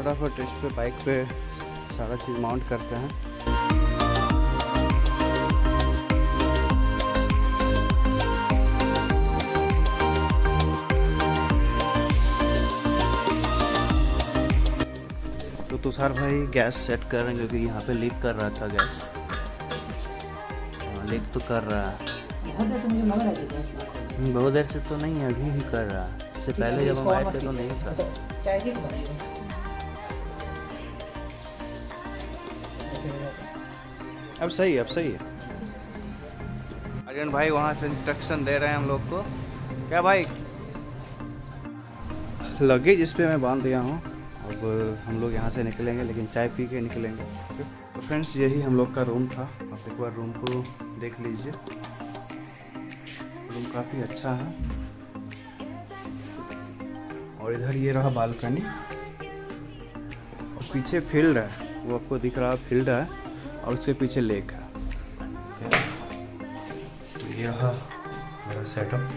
फटाफट इस पे बाइक पे सारा चीज़ माउंट करते हैं। तो तुषार भाई गैस सेट कर रहे हैं क्योंकि यहाँ पे लीक कर रहा था गैस। लीक तो कर रहा है, बहुत देर से मुझे लग रहा है गैस लीक हो रहा है। बहुत देर से तो नहीं, अभी भी कर रहा है। इससे पहले जब हम आए थे तो नहीं था। चाय से बनाएंगे। अब सही है, अब सही है। आर्यन भाई वहाँ से इंस्ट्रक्शन दे रहे हैं हम लोग को। क्या भाई? लगेज इस पे मैं बांध दिया हूँ। अब हम लोग यहाँ से निकलेंगे, लेकिन चाय पी के निकलेंगे। तो फ्रेंड्स यही हम लोग का रूम था। आप एक बार रूम को देख लीजिए। रूम काफ़ी अच्छा है। और इधर ये रहा बालकनी और पीछे फील्ड है, वो आपको दिख रहा फील्ड है और उसके पीछे लेक है। तो ये रहा मेरा सेटअप।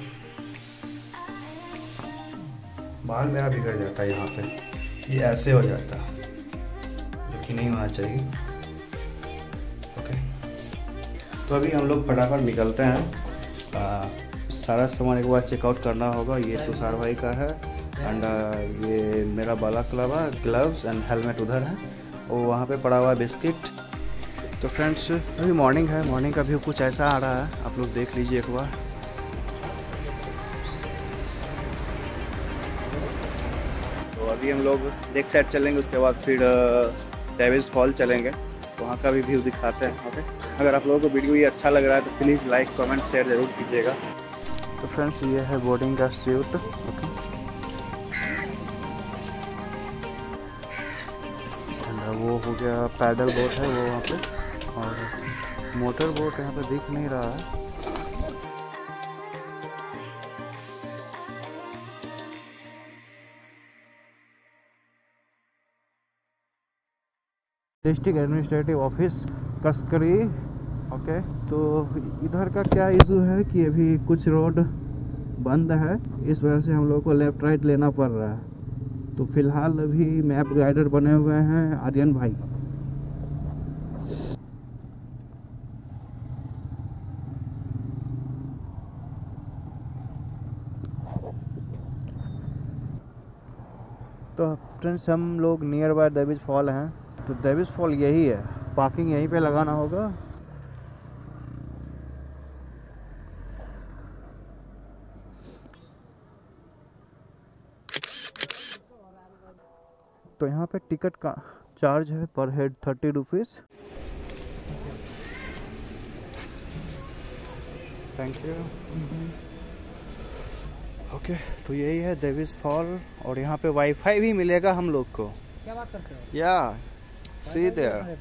बाल मेरा बिगड़ जाता है यहाँ पे, ये ऐसे हो जाता है जो कि नहीं होना चाहिए। ओके, तो अभी हम लोग फटाफट निकलते हैं। सारा सामान एक बार चेकआउट करना होगा। ये तुषार भाई का है एंड ये मेरा balaclava, gloves and helmet उधर है और वहाँ पे पड़ा हुआ बिस्किट। तो फ्रेंड्स अभी मॉर्निंग है, मॉर्निंग का व्यू कुछ ऐसा आ रहा है, आप लोग देख लीजिए एक बार। तो अभी हम लोग लेक साइड चलेंगे, उसके बाद फिर डेविस फॉल चलेंगे, वहाँ का भी व्यू दिखाते हैं। ओके, अगर आप लोगों को वीडियो ये अच्छा लग रहा है तो प्लीज़ लाइक कमेंट शेयर ज़रूर कीजिएगा। तो फ्रेंड्स ये है बोर्डिंग का सूट। ओके, वो हो गया पैडल बोट है वो वहाँ पे, और मोटर बोट यहाँ पे दिख नहीं रहा है। डिस्ट्रिक्ट एडमिनिस्ट्रेटिव ऑफिस कसकरी। ओके, तो इधर का क्या इशू है कि अभी कुछ रोड बंद है, इस वजह से हम लोग को लेफ्ट राइट लेना पड़ रहा है। तो फिलहाल अभी मैप गाइडर बने हुए हैं आर्यन भाई। तो फ्रेंड्स हम लोग नियर बाय डेविस फॉल हैं। तो डेविस फॉल यही है, पार्किंग यहीं पे लगाना होगा। तो यहाँ पे टिकट का चार्ज है पर head 30 rupees. Thank you. Okay, तो यही है डेविस फॉल और यहाँ पे वाईफाई भी मिलेगा हम लोग को। क्या बात करते हो? या सी देयर।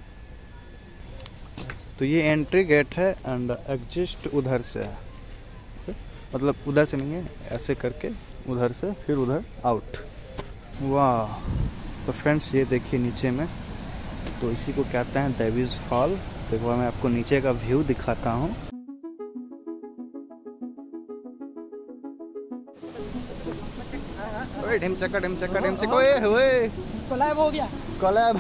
तो ये एंट्री गेट है एंड एग्जिस्ट उधर से है, मतलब उधर से नहीं है, ऐसे करके उधर से फिर उधर आउट। वाह, तो फ्रेंड्स ये देखिए नीचे में, तो इसी को कहते हैं डेविस फॉल। तो एक बार मैं आपको नीचे का व्यू दिखाता हूँ। ओए ढिमचका ढिमचका ढिमचका, ओए ओए कोलैब हो गया, कोलैब।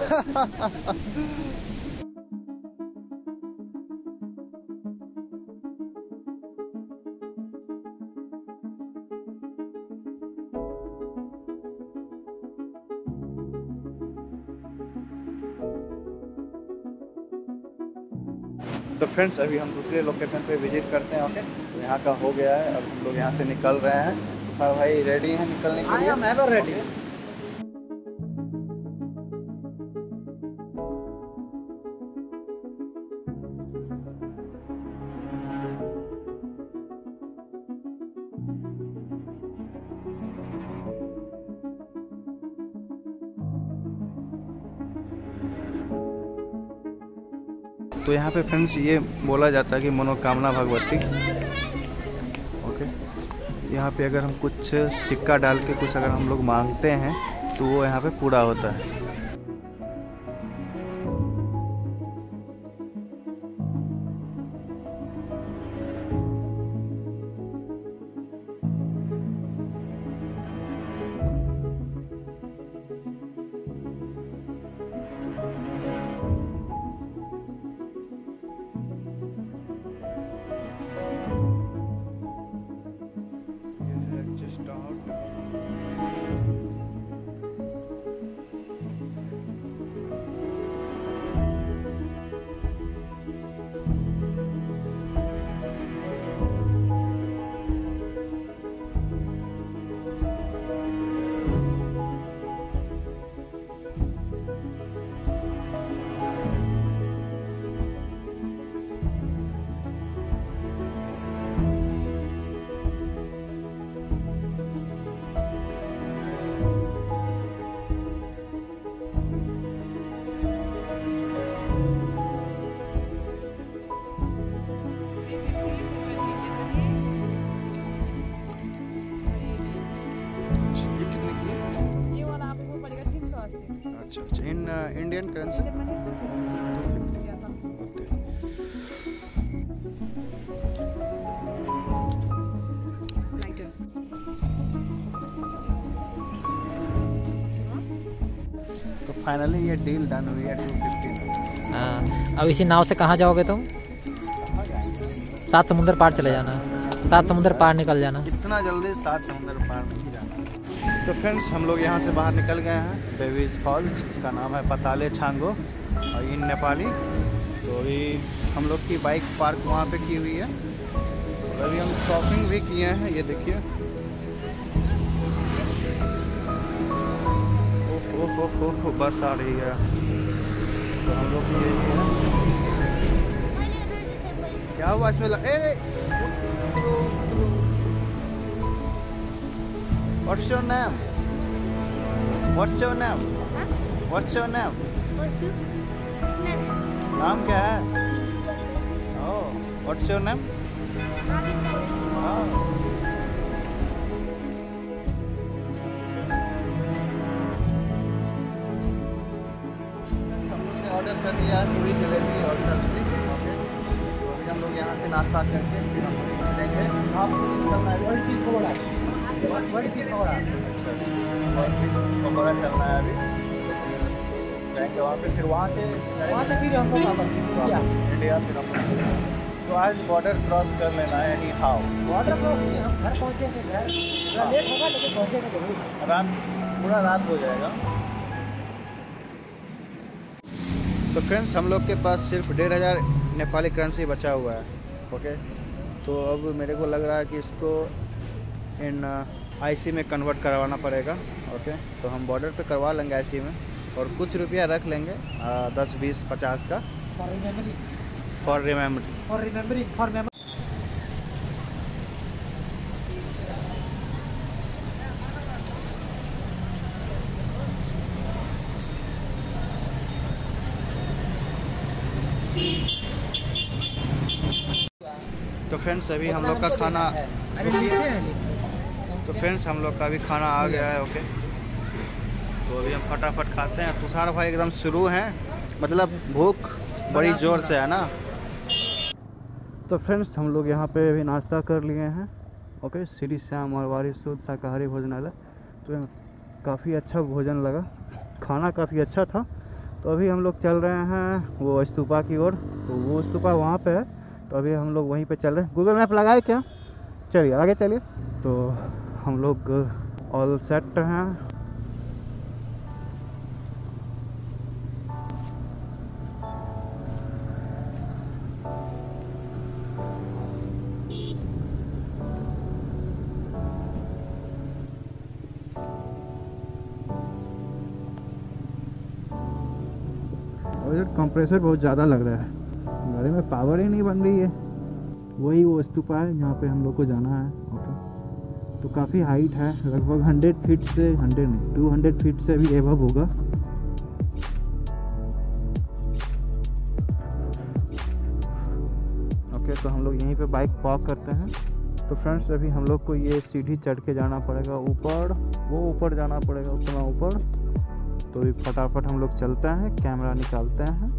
तो फ्रेंड्स अभी हम दूसरे लोकेशन पे विजिट करते हैं। ओके, तो यहाँ का हो गया है, अब हम लोग यहाँ से निकल रहे हैं। हाँ भाई, रेडी हैं निकलने के लिए? मैं तो रेडी। तो यहाँ पे फ्रेंड्स ये बोला जाता है कि मनोकामना भगवती। ओके, यहाँ पे अगर हम कुछ सिक्का डाल के कुछ अगर हम लोग मांगते हैं तो वो यहाँ पे पूरा होता है। अच्छा अच्छा, इन इंडियन करेंसी लाइटर। तो फाइनली ये डील डन हुई है 250। हाँ, अब इसी नाव से कहाँ जाओगे तुम? 7 समुंदर पार चले जाना, 7 समुंदर पार निकल जाना। इतना जल्दी 7 समुंदर पार नहीं जाना। तो फ्रेंड्स हम लोग यहाँ से बाहर निकल गए हैं बेबीज फॉल्स, इसका नाम है पताले छांगो और इन नेपाली। तो अभी हम लोग की बाइक पार्क वहाँ पे की हुई है। तो अभी हम शॉपिंग भी किए हैं, ये देखिए। ओह बस आ रही है। तो हम लोग की यही है। क्या हुआ इसमें What's your name? What's your name? What's your name? नाम क्या है? Oh, what's your name? Order कर दिया पूरी जलेबी और सब्जी। ओके, तो अभी हम लोग यहाँ से नाश्ता करके फिर हम लोग मिलेंगे। आप निकलना है, बड़ी चीज़ पकौड़ा, बड़ी चीज़ पकौड़ा, बड़ी चीज़ पकौड़ा चलना है अभी। जाएंगे वहाँ पे, फिर वहाँ से फिर हम लोग वापस इंडिया फिर हम लोग। तो आज बॉर्डर क्रॉस कर लेना है एनी हाउ। बॉर्डर क्रॉस नहीं, हम घर पहुँचेंगे। घर लेट होगा लेकिन पहुँचेंगे जरूर। रात, पूरा रात हो जाएगा। तो फ्रेंड्स हम लोग के पास सिर्फ 1500 नेपाली करेंसी बचा हुआ है। ओके, तो अब मेरे को लग रहा है कि इसको इन आईसी में कन्वर्ट करवाना पड़ेगा। ओके, तो हम बॉर्डर पे करवा लेंगे आईसी में और कुछ रुपया रख लेंगे 10, 20, 50 का फॉर रिमेम्बरिंग। तो फ्रेंड्स अभी हम लोग का खाना, तो फ्रेंड्स हम लोग का भी खाना आ गया है। ओके, तो अभी हम फटाफट खाते हैं। तुषार भाई एकदम शुरू हैं, मतलब भूख बड़ी ज़ोर से है ना। तो फ्रेंड्स हम लोग यहाँ पे अभी नाश्ता कर लिए हैं। ओके, श्री श्याम मारवाड़ी शुद्ध शाकाहारी भोजनालय। तो काफ़ी अच्छा भोजन लगा, खाना काफ़ी अच्छा था। तो अभी हम लोग चल रहे हैं वो स्तूपा की ओर। तो वो स्तूपा वहाँ पे है, तो अभी हम लोग वहीं पे चल रहे हैं। गूगल मैप लगाए क्या? चलिए आगे चलिए। तो हम लोग ऑल सेट हैं। और इधर कंप्रेसर बहुत ज़्यादा लग रहा है, गाड़ी में पावर ही नहीं बन रही है। वही वो स्तूपा है जहाँ पे हम लोग को जाना है। ओके, तो काफ़ी हाइट है, लगभग 100 फीट से 100 नहीं 200 फीट से भी एबव होगा। ओके, तो हम लोग यहीं पे बाइक पार्क करते हैं। तो फ्रेंड्स अभी हम लोग को ये सीढ़ी चढ़ के जाना पड़ेगा ऊपर, वो ऊपर जाना पड़ेगा उतना ऊपर। तो अभी फटाफट हम लोग चलते हैं, कैमरा निकालते हैं।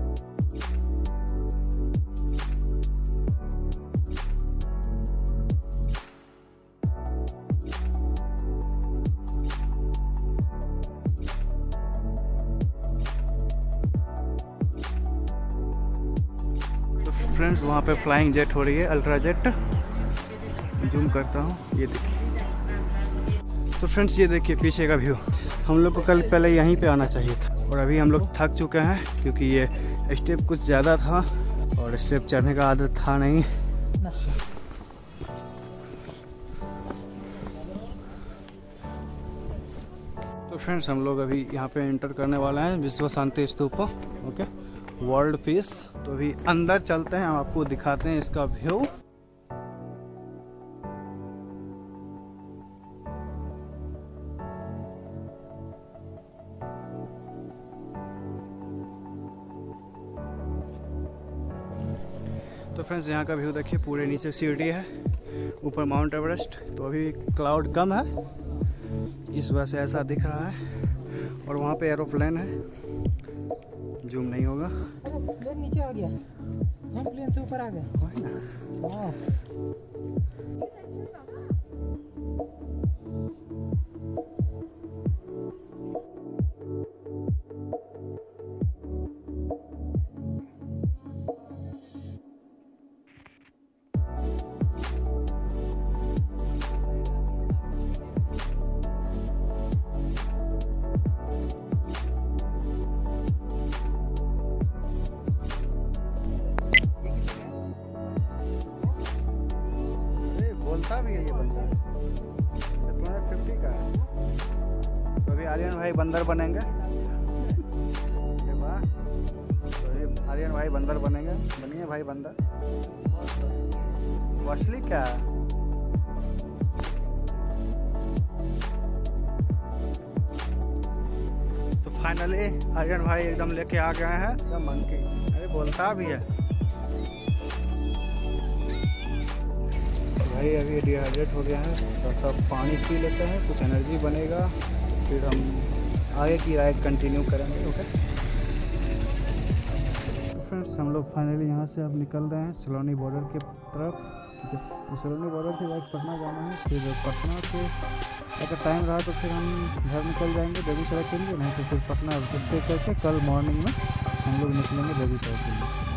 फ्रेंड्स वहाँ पे फ्लाइंग जेट हो रही है, अल्ट्रा जेट। जूम करता हूँ, ये देखिए। तो फ्रेंड्स ये देखिए पीछे का व्यू। हम लोग को कल पहले यहीं पे आना चाहिए था, और अभी हम लोग थक चुके हैं क्योंकि ये स्टेप कुछ ज़्यादा था और स्टेप चढ़ने का आदत था नहीं। तो फ्रेंड्स हम लोग अभी यहाँ पे एंटर करने वाले हैं Vishwa Shanti Stupa. Okay, world peace. तो अभी अंदर चलते हैं, हम आपको दिखाते हैं इसका व्यू। तो फ्रेंड्स यहाँ का व्यू देखिए, पूरे नीचे सीढ़ी है, ऊपर माउंट एवरेस्ट। तो अभी क्लाउड कम है, इस वजह से ऐसा दिख रहा है। और वहाँ पे एरोप्लेन है, जूम नहीं होगा। अरे प्लेन नीचे आ गया, हम प्लेन से ऊपर आ गए। वाह बोलता भी है ये बंदर, 250 का है। तो अभी आर्यन भाई बंदर बनेंगे। ये वाह, तो ये आर्यन भाई बंदर बनेंगे। बनिए भाई बंदर। कॉस्टली क्या है? तो फाइनली आर्यन भाई एकदम लेके आ गए हैं एकदम मंकी। अरे बोलता भी है भाई। अभी डिहाइड्रेट हो गया है, थोड़ा सा पानी पी लेते हैं, कुछ एनर्जी बनेगा, फिर हम आगे की राइड कंटिन्यू करेंगे। ओके तो फ्रेंड्स, हम लोग फाइनली यहाँ से अब निकल रहे हैं सलोनी बॉर्डर के तरफ। जब सलोनी बॉर्डर से डायरेक्ट पटना जाना है, फिर पटना से अगर टाइम रहा तो फिर हम घर निकल जाएंगे बेगूसराय के लिए, नहीं तो फिर पटना स्टे करके कल मॉर्निंग में हम लोग निकलेंगे बेगूसराय के लिए।